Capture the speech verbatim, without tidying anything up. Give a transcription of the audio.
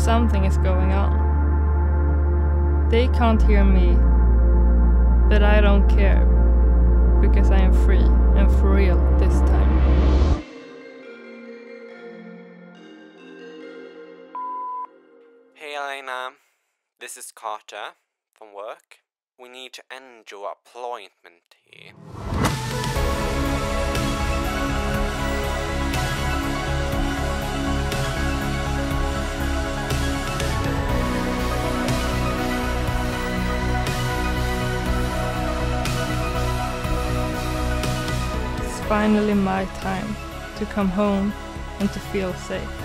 something is going on. They can't hear me, but I don't care, because I am free and for real this time. Hey Alaina, this is Carter from work. We need to end your appointment here. It's finally my time to come home and to feel safe.